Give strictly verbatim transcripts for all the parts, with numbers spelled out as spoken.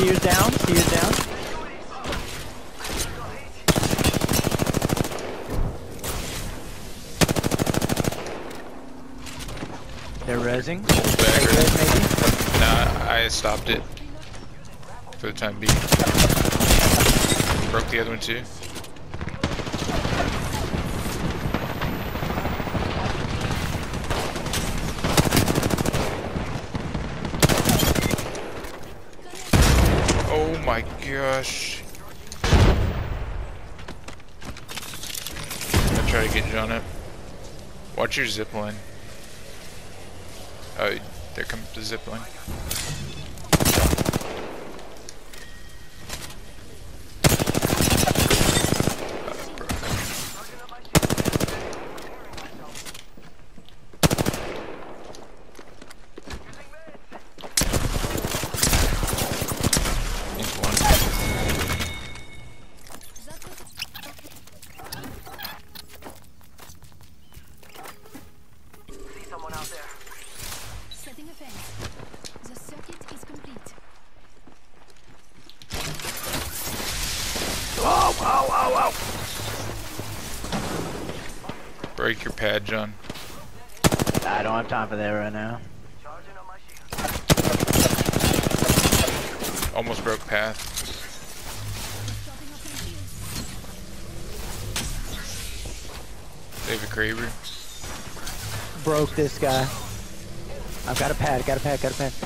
Steers down, steers down. They're rezzing. Back, Res, maybe? nah, I stopped it for the time being. Broke the other one too. Oh my gosh. I'm gonna try to get you on it. Watch your zip line. Oh, there comes the zip line. Oh, oh, oh, oh. Break your pad, John. I don't have time for that right now. Almost broke path. David Kraber. Broke this guy. I've got a pad, got a pad, got a pad.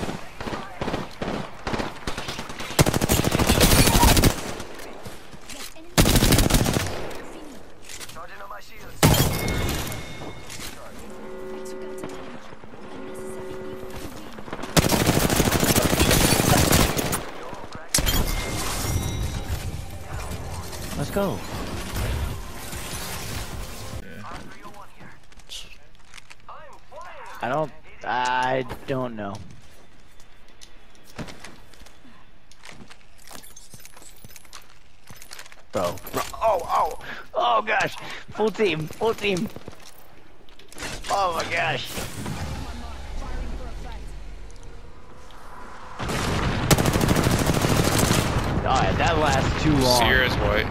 Let's go. Yeah. I don't, I don't know. Bro, bro, oh, oh, oh gosh, full team, full team. Oh my gosh. Oh yeah, that lasts too long. Sierra's white.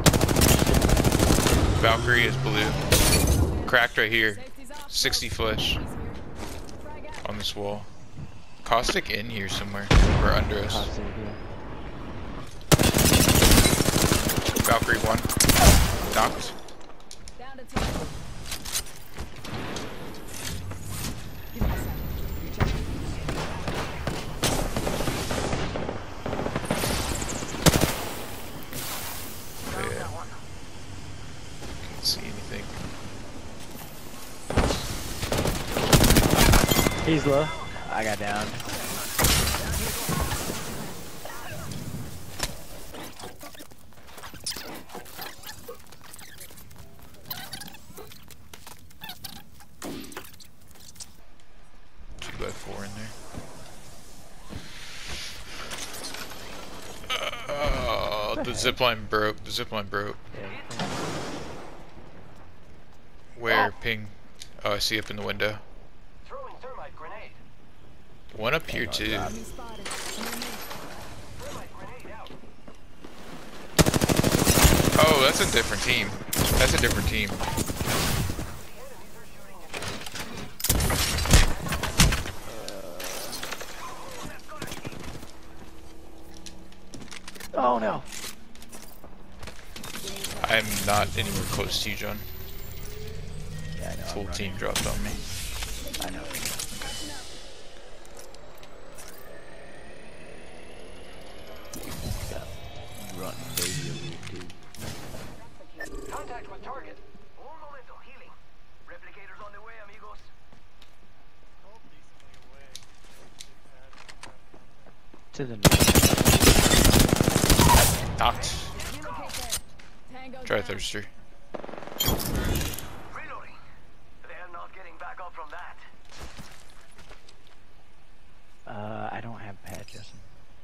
Valkyrie is blue. Cracked right here. sixty flesh. On this wall. Caustic in here somewhere. Or under us. Caustic, yeah. Valkyrie one. Knocked. See anything. He's low. I got down. Two by four in there. Oh, the zipline broke. The zipline broke. Yeah. Where? Ping. Oh, I see up in the window. One up here too. Oh, that's a different team. That's a different team. Oh no. I'm not anywhere close to you, John. Yeah, I know. Full team dropped on me. I know. Run, baby, dude. Contact with target. More momentum healing. Replicators on the way, amigos. To the Knocked. Try thirster. Reloading. They're not getting back up from that. Uh, I don't have pad, Justin.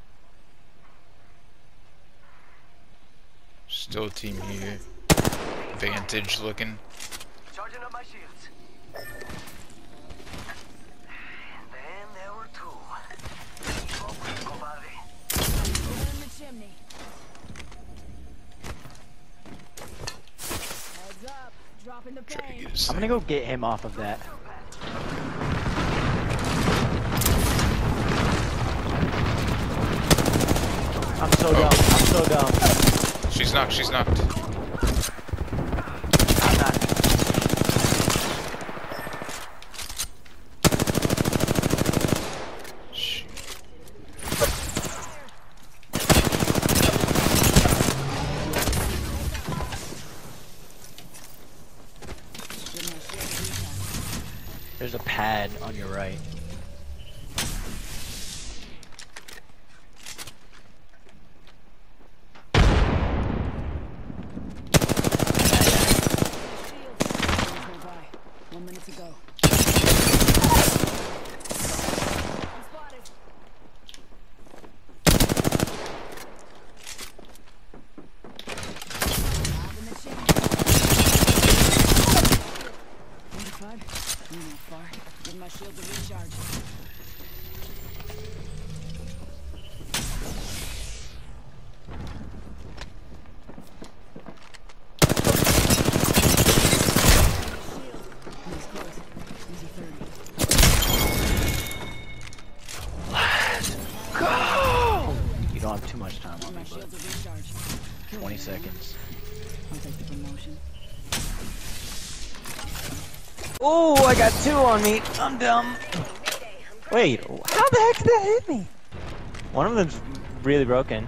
Still a team here. Vantage looking. Charging up my shields. And then there were two. chimney. Heads up, dropping the Try to pain. get his I'm gonna thing. go get him off of that. I'm so dumb. I'm so dumb. She's knocked, she's knocked. I'm not. Shh. There's a pad on your right. One minute to go. Spotted. In the chimney. forty-five. You're not far. Give my shield a recharge. He's close. Easy thirty. Go! You don't have too much time Give on my me, shield but a recharge. Kill twenty me. seconds. I'll take the promotion. Oh, I got two on me. I'm dumb. Wait, how the heck did that hit me? One of them's really broken.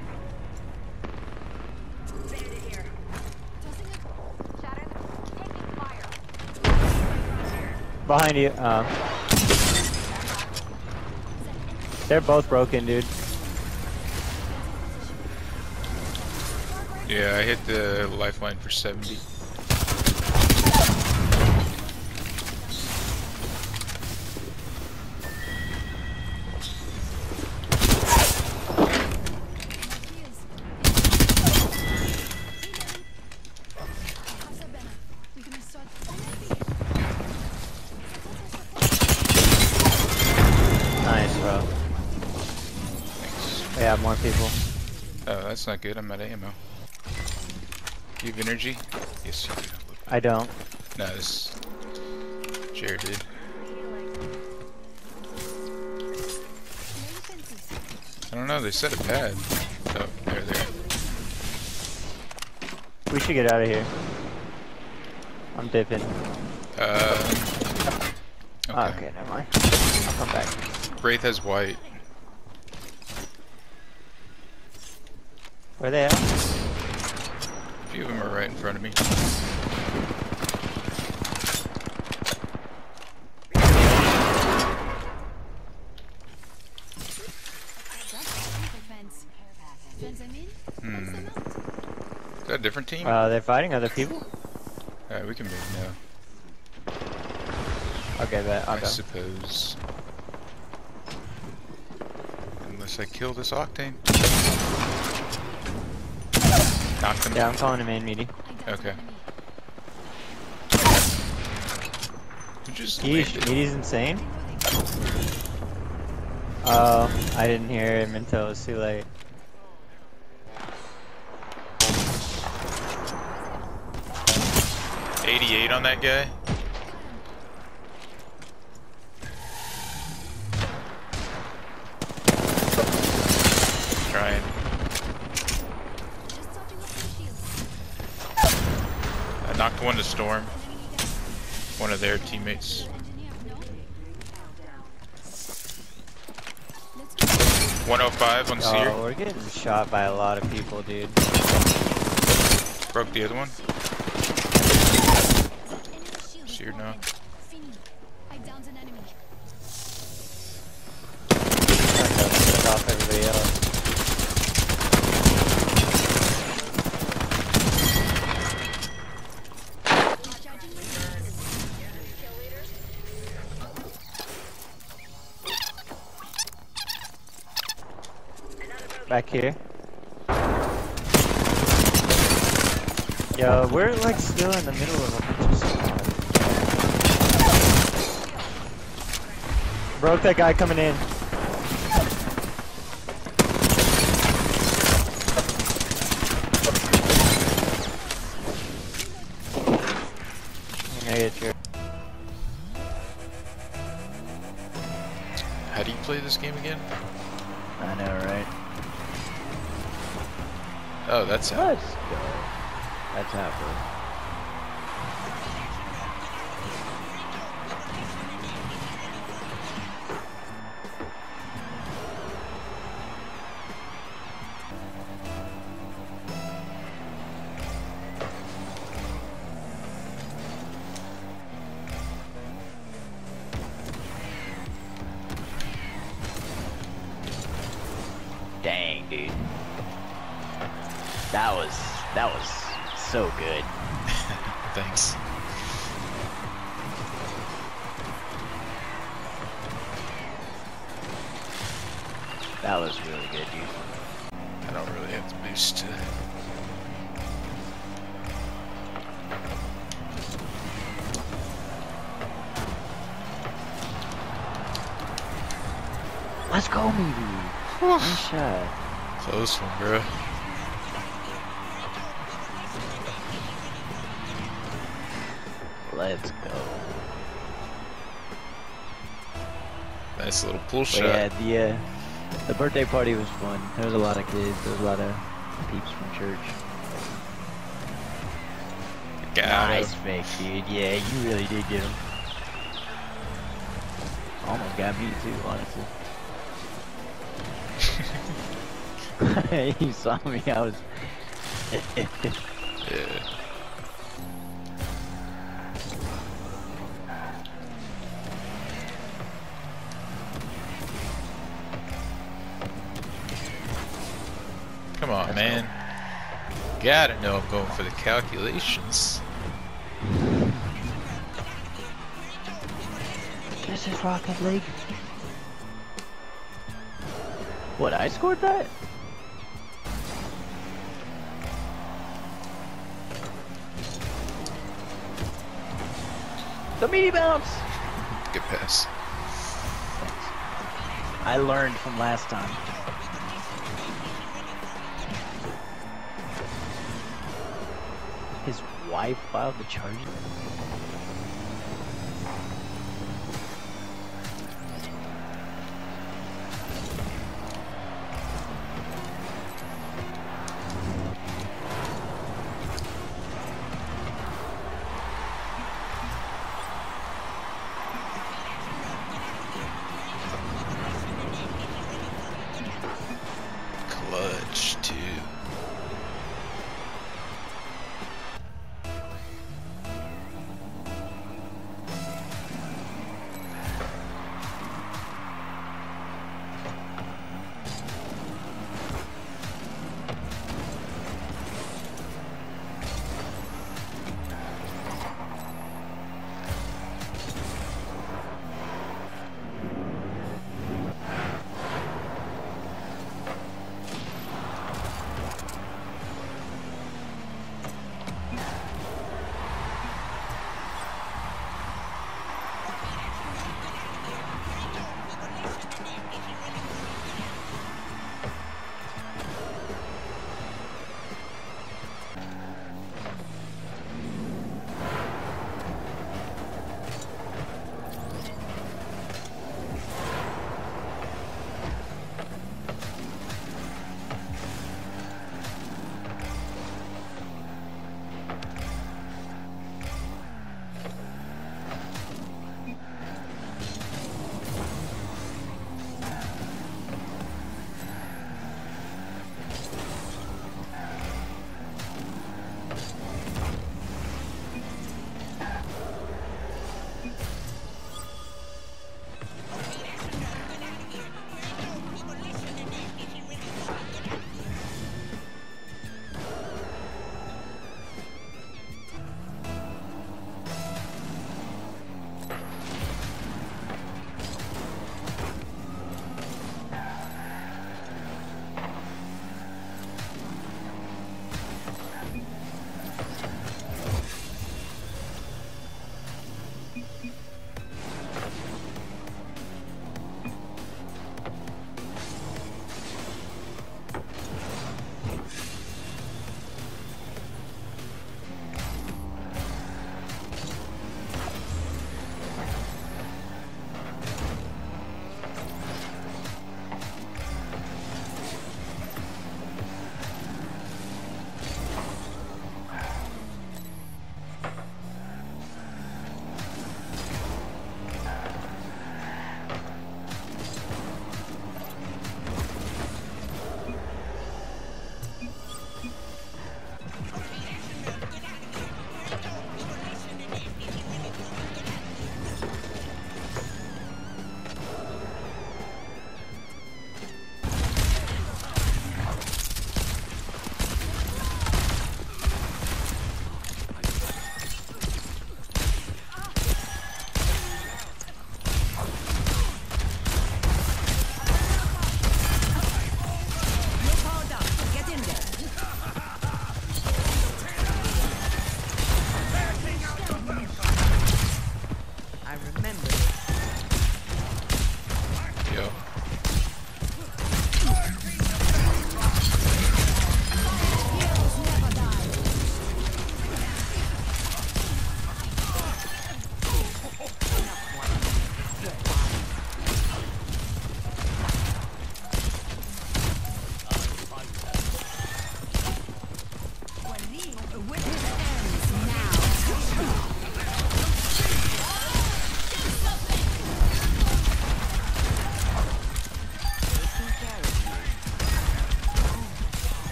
Behind you. Uh, they're both broken, dude. Yeah, I hit the lifeline for seventy. Nice, bro. We have more people. Oh, that's not good. I'm out of ammo. Do you have energy? Yes, you do. I don't. No, this Jared did. I don't know. They set a pad. Oh, there, there. We should get out of here. I'm dipping. Uh, Okay, okay. okay never mind. I'll come back. Wraith has white. Where they at? A few of them are right in front of me. Hmm. Is that a different team? Uh, they're fighting other people? Alright, we can move now. Okay, bet. I'll I go. suppose. Unless I kill this Octane. Knocked him. Yeah, I'm calling him in, meaty. Okay. You just Yeesh, landed. meaty's insane? Oh, I didn't hear him until it was too late. eighty-eight on that guy. Trying. I knocked one to Storm. One of their teammates. one oh five on Seer. Oh, we're getting shot by a lot of people, dude. Broke the other one. Seer knocked. Fuck off everybody else. Back here. Yo, we're like still in the middle of a bunch of stuff. Broke that guy coming in. get you. How do you play this game again? I know, right? Oh, that's how. Let's go. That's how, bro. Dang, dude. That was that was so good. Thanks. That was really good, dude. I don't really have to boost to. Let's go, maybe. Nice shot. Close one, bro. Let's go. Nice little pull But shot. yeah, the uh, the birthday party was fun. There was a lot of kids. There was a lot of peeps from church. Got Nice him. fake, dude. Yeah, you really did get him. Almost got me too, honestly. You saw me. I was. Yeah. Come on, Let's man. Gotta know I'm going for the calculations. This is Rocket League. What? I scored that? The meaty bounce. Good pass. I learned from last time. His wife filed the charges. Clutch, too.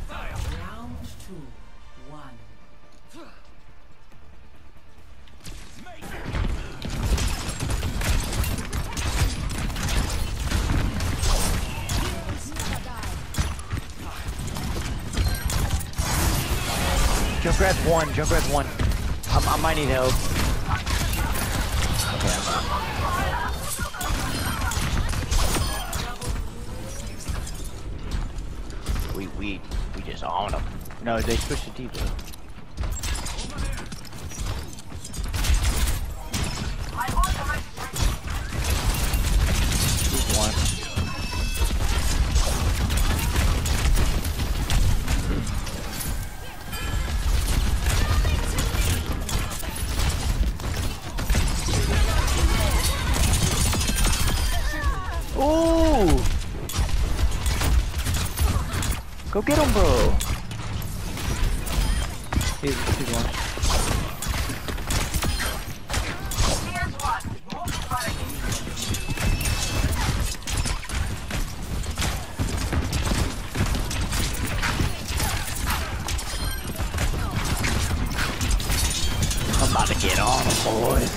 Round two. One. Junkrat's one. Junkrat's one. I'm, I might need help. Okay. We we we just own them. No, they switched to deep. He's one. Ooh! Go get him, bro! He's, he's one. I'm about to get on him, boys.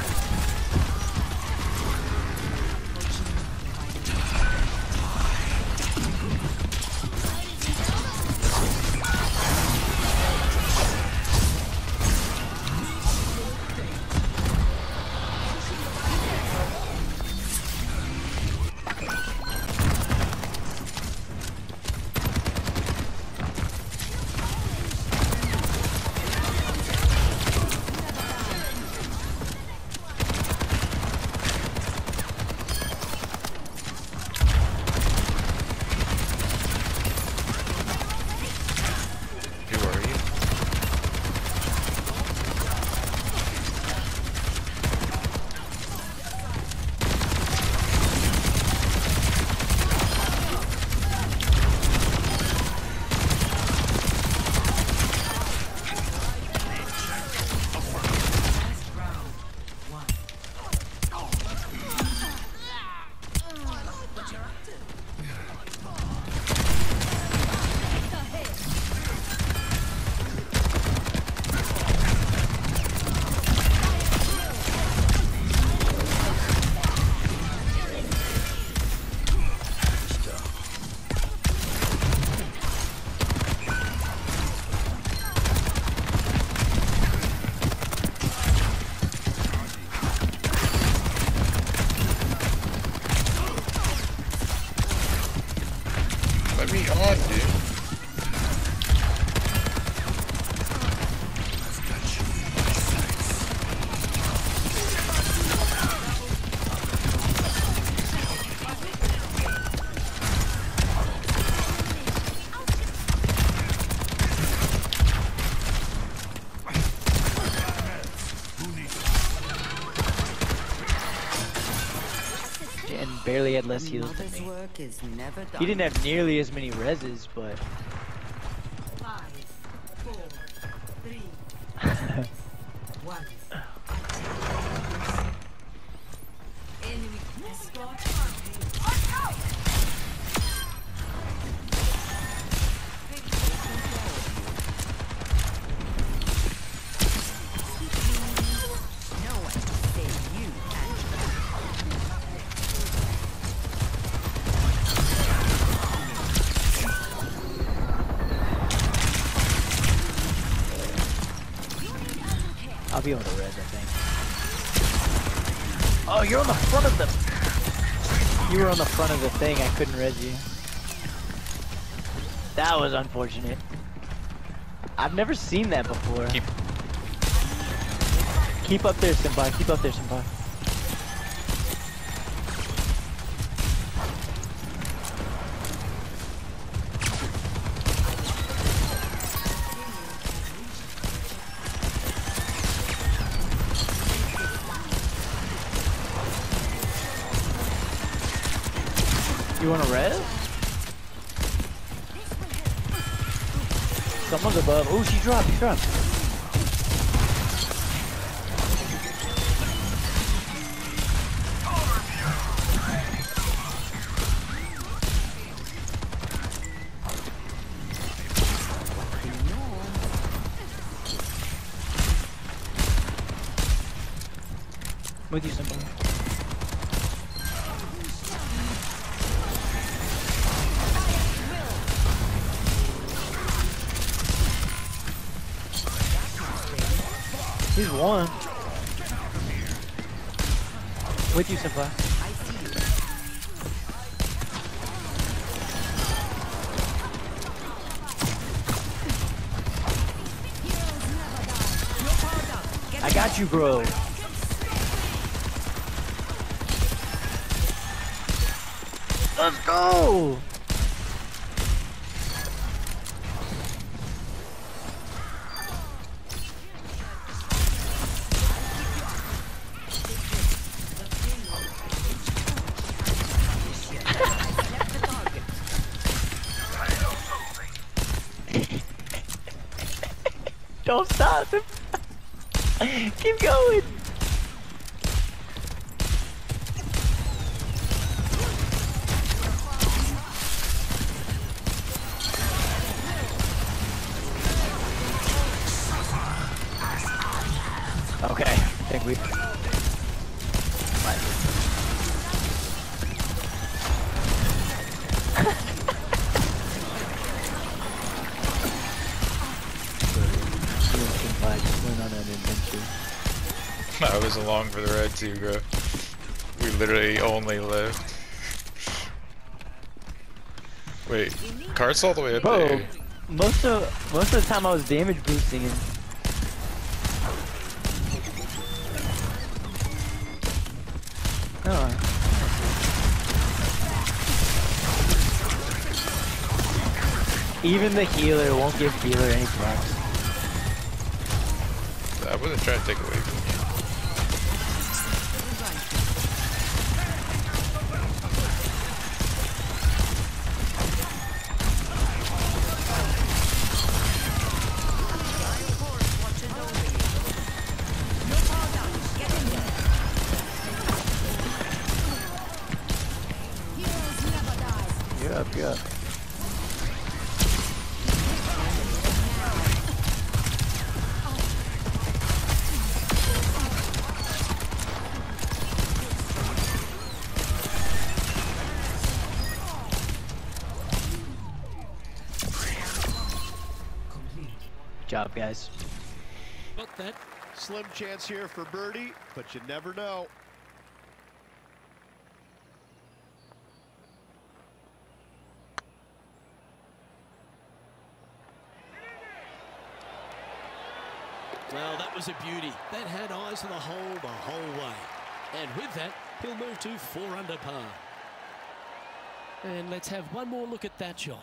Let me on, dude. And barely had less heals than me. Work is never done. He didn't have nearly as many reses, but Five, four, three, one. Enemy escort. No one can save you, Angela. I'll be able to res, I think. Oh, you're on the front of the... You were on the front of the thing, I couldn't res you. That was unfortunate. I've never seen that before. Keep Keep up there, Senpai. Keep up there, Senpai. You wanna res? Someone's above. Oh, she dropped, she dropped. With you, Simple. He's one. With you, Simple. I got you, bro. Let's go! Don't stop. Keep going. Okay, I think we. I was along for the ride too, bro. We literally only left. Wait, cart's all the way up Bro, there. most of most of the time I was damage boosting and. Oh. Even the healer won't give healer any props. I wasn't trying to take away from you. You're up, you're up. Good job, guys. But that Slim chance here for birdie, but you never know. Well, that was a beauty. That had eyes on the hole the whole way. And with that, he'll move to four under par. And let's have one more look at that shot.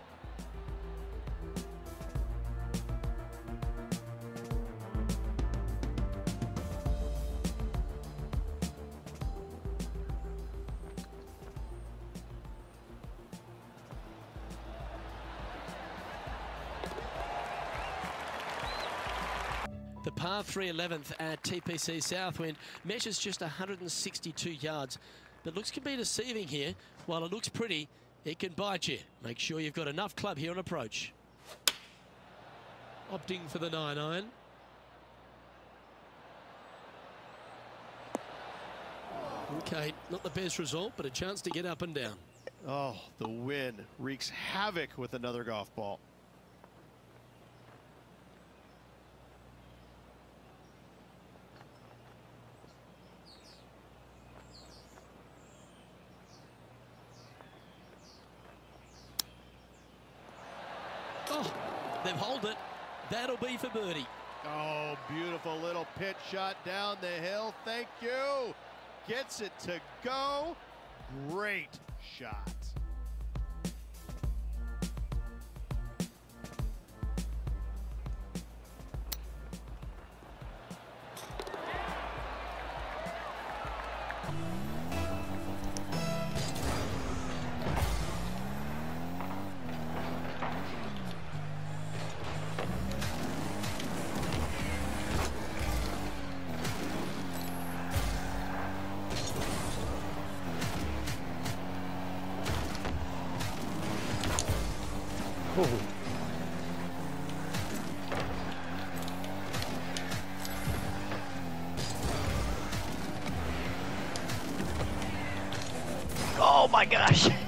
The par three eleventh at T P C Southwind measures just one hundred sixty-two yards, but looks can be deceiving here. While it looks pretty, it can bite you. Make sure you've got enough club here on approach. Opting for the nine iron. Okay, not the best result, but a chance to get up and down. Oh, the wind wreaks havoc with another golf ball. Oh, they've holed it. That'll be for birdie. Oh, beautiful little pitch shot down the hill. Thank you. Gets it to go. Great shot. Oh. Oh my gosh.